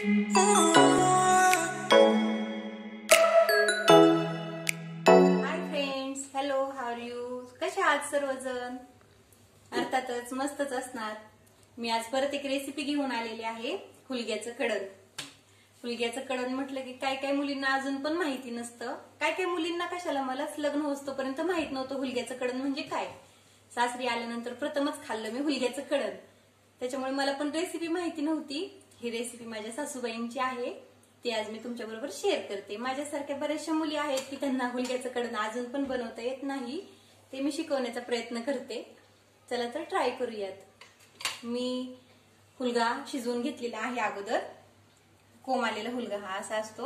Friends, hello, how are you? कसे आहात सर्वजण? अर्थातच मस्तच असणार. मी आज परत एक रेसिपी घेऊन आलेली आहे, हुलग्याचं कडण. हुलग्याचं कडण म्हटलं की काय काय मुलींना अजून पण माहिती नसतं. काय काय मुलींना कशाला मलाच लग्न होतोपर्यंत माहित नव्हतं हुलग्याचं कडण म्हणजे काय. सासरी आल्यानंतर प्रथमच खाल्लं मी हुलग्याचं कडण. त्याच्यामुळे मला पण रेसिपी माहिती नव्हती. ही रेसिपी माझ्या सासूबाईंची आहे, ती आज मी तुमच्या बरोबर शेअर करते. माझ्यासारख्या बऱ्याचशा मुली आहेत की त्यांना हुलग्याचं कडण अजून पण बनवता येत नाही, ते मी शिकवण्याचा प्रयत्न करते. चला तर ट्राय करूयात. मी हुलगा शिजवून घेतलेला आहे अगोदर. कोंब आलेला हुलगा हा असा असतो.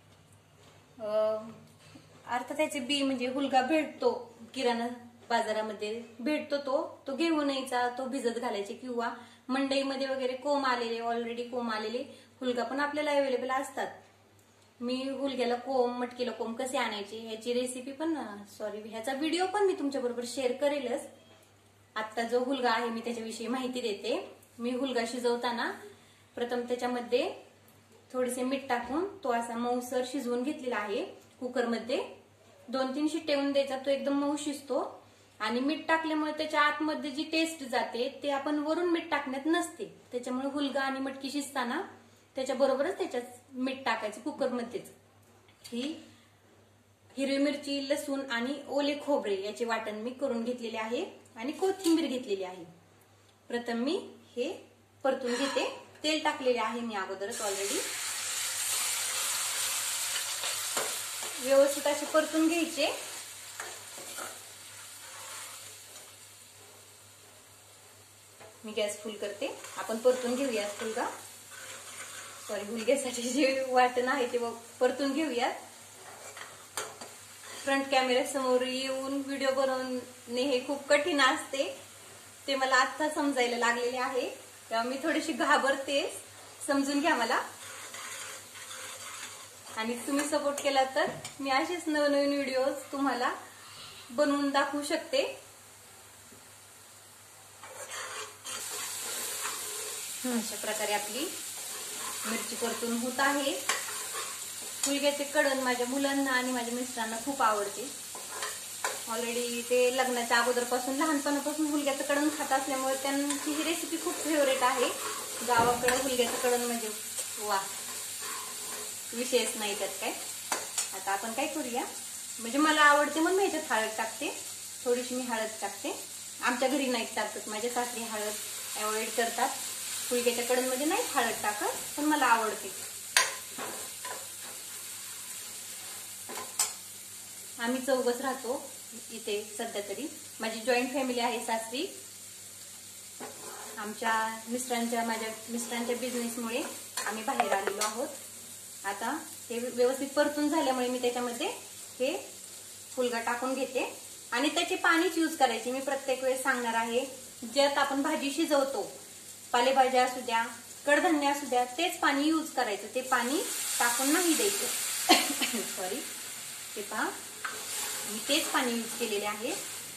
अर्थात त्याचे बी म्हणजे हुलगा भेटतो किराणा बाजारामध्ये भेटतो, तो घेऊन यायचा, तो भिजत घालायचे किंवा मंडईमध्ये वगैरे कोंब आलेले, ऑलरेडी कोंब आलेले हुलगा पण आपल्याला अवेलेबल असतात. मी हुलग्याला कोंब, मटकीला कोंब कसे आणायचे ह्याची रेसिपी पण ह्याचा व्हिडिओ पण मी तुमच्या बरोबर शेअर करेलच. आता जो हुलगा आहे मी त्याच्याविषयी माहिती देते. मी हुलगा शिजवताना प्रथम त्याच्यामध्ये थोडेसे मीठ टाकून तो असा मऊसर शिजवून घेतलेला आहे. कुकरमध्ये 2-3 शिट्टे येऊन द्यायचा, तो एकदम मऊ शिजतो. आणि मीठ टाकल्यामुळे त्याच्या आतमध्ये जी टेस्ट जाते ते आपण वरून मीठ टाकण्यात नसते. त्याच्यामुळे हुलगा आणि मटकी शिजताना त्याच्याबरोबरच त्याच्यात मीठ टाकायचं कुकरमध्येच. ही हिरवी मिरची, लसूण आणि ओले खोबरे याचे वाटण मी करून घेतलेले आहे आणि कोथिंबीर घेतलेली आहे. प्रथम मी हे परतून घेते. तेल टाकलेले आहे मी अगोदरच ऑलरेडी. व्यवस्थित असे परतून घ्यायचे. मी गॅस फुल करते. आपण परतून घेऊया हुलगा. हुलग्यासाठी जे वाटण आहे ते परतून घेऊयात. फ्रंट कॅमेरा समोर येऊन व्हिडिओ बनवणे हे खूप कठीण असते, ते मला आता समजायला लागलेले आहे. तेव्हा मी थोडीशी घाबरते, समजून घ्या मला. आणि तुम्ही सपोर्ट केला तर मी असेच नवनवीन व्हिडिओज तुम्हाला बनवून दाखवू शकते. अशा प्रकारे आपली मिरची परतून होत आहे. हुलग्याचे कडण माझ्या मुलांना आणि माझ्या मिस्टरांना खूप आवडते. ऑलरेडी ते लग्नाच्या अगोदरपासून, लहानपणापासून हुलग्याचं कडण खात असल्यामुळे त्यांची ही रेसिपी खूप फेवरेट आहे. गावाकडे हुलग्याचं कडण म्हणजे वा, विषयच नाही त्यात काय. आता आपण काय करूया, म्हणजे मला आवडते म्हणून मी ह्याच्यात हळद टाकते. थोडीशी मी हळद टाकते. आमच्या घरी नाही टाकत, माझ्या सासरी हळद अवॉइड करतात. हुलग्याच्या कडण मध्ये नाही हळद टाकत, पण मला आवडते. आम्ही चौघच राहतो इथे सध्या तरी. माझी जॉईंट फॅमिली आहे सासरी. माझ्या मिस्टरांच्या बिझनेसमुळे आम्ही बाहेर आलेलो आहोत. आता हे व्यवस्थित परतून झाल्यामुळे मी त्याच्यामध्ये हे हुलगा टाकून घेते. आणि त्याचे पाणीच यूज करायचे. मी प्रत्येक वेळेस सांगणार आहे, ज्यात आपण भाजी शिजवतो, पालेभाज्या असू द्या, कडधान्य असू द्या, तेच पाणी यूज करायचं. ते पाणी टाकून नाही द्यायचं. सॉरी, ते पहा, मी तेच पाणी यूज केलेले आहे.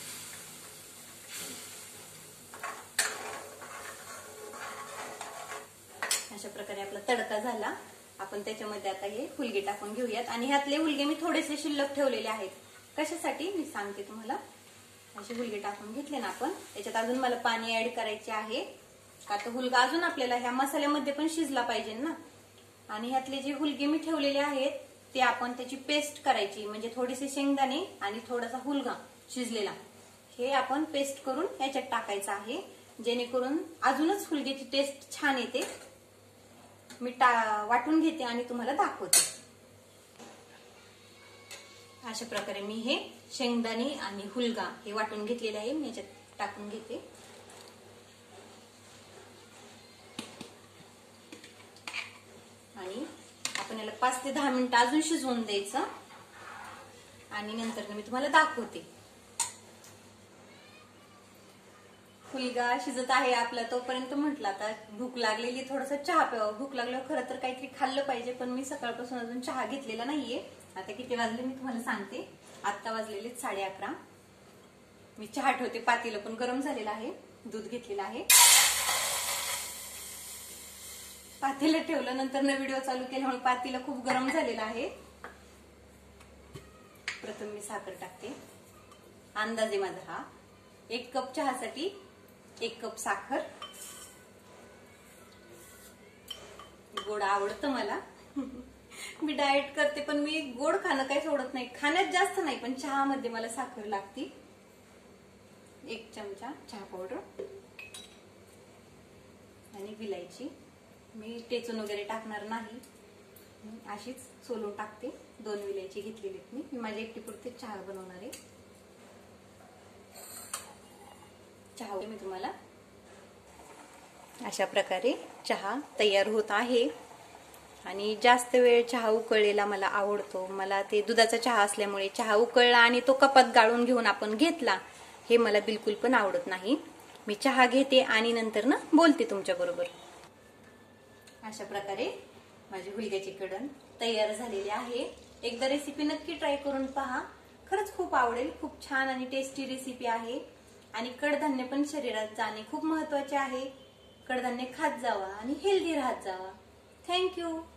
अशा प्रकारे आपला तडका झाला. आपण त्याच्यामध्ये आता हे हुलगे टाकून घेऊयात. आणि ह्यातले हुलगे मी थोडेसे शिल्लक ठेवलेले आहेत. कशासाठी मी सांगते तुम्हाला. असे हुलगे टाकून घेतले ना आपण, त्याच्यात अजून मला पाणी ऍड करायचे आहे, का तर हुलगा अजून आपल्याला ह्या मसाल्यामध्ये पण शिजला पाहिजे ना. आणि ह्यातले जे हुलगे मी ठेवलेले आहेत ते आपण त्याची पेस्ट करायची, म्हणजे थोडेसे शेंगदाणे आणि थोडासा हुलगा शिजलेला, हे आपण पेस्ट करून याच्यात टाकायचं आहे, जेणेकरून अजूनच हुलग्याची टेस्ट छान येते. मी वाटून घेते आणि तुम्हाला दाखवते. अशा प्रकारे मी हे शेंगदाणे आणि हुलगा हे वाटून घेतलेले आहे. मी याच्यात टाकून घेते. आणि आपण याला 5 ते 10 मिनिटं अजून शिजवून द्यायचं. आणि नंतर मी तुम्हाला दाखवते. हुलगा शिजत आहे आपला, तोपर्यंत म्हटलं आता भूक लागलेली, थोडासा चहा प्यावा. भूक लागल्यावर खरं तर काहीतरी खाल्लं पाहिजे, पण मी सकाळपासून अजून चहा घेतलेला नाहीये. आता किती वाजले मी तुम्हाला सांगते. आता वाजलेले 11:30. मी चहा ठेवते. पातेलं पण गरम झालेलं आहे. दूध घेतलेलं आहे. पातेलं ठेवलं, नंतर व्हिडिओ चालू केल्यामुळे पातेलं खूप गरम झालेलं आहे. प्रथम मी साखर टाकते. अंदाजे माझा हा 1 कप चहासाठी 1 कप साखर. गोड आवडतं मला. मी डाएट करते पण मी गोड खाणं काही सोडत नाही. खाण्यात जास्त नाही पण चहामध्ये मला साखर लागते. 1 चमचा चहा पावडर आणि विलायची. मी टेचून वगैरे टाकणार नाही, अशीच सोलून टाकते. 2 विलायची घेतलेली मी माझ्या एकटीपुरते चहा बनवणार आहे. चहा मी तुम्हाला अशा प्रकारे चहा तयार होत आहे. आणि जास्त वेळ चहा उकळलेला मला आवडतो. मला ते दुधाचा चहा असल्यामुळे चहा उकळला आणि तो कपात गाळून घेऊन आपण घेतला हे मला बिलकुल पण आवडत नाही. मी चहा घेते आणि नंतर बोलते तुमच्या बरोबर. अशा प्रकारे माझी हुलग्याची कढण तयार झालेली आहे. एकदा रेसिपी नक्की ट्राय करून पहा. खरंच खूप आवडेल. खूप छान आणि टेस्टी रेसिपी आहे. आणि कडधान्य पण शरीरात जाणे खूप महत्वाचे आहे. कडधान्य खात जावा आणि हेल्दी राहत जावा. थँक्यू.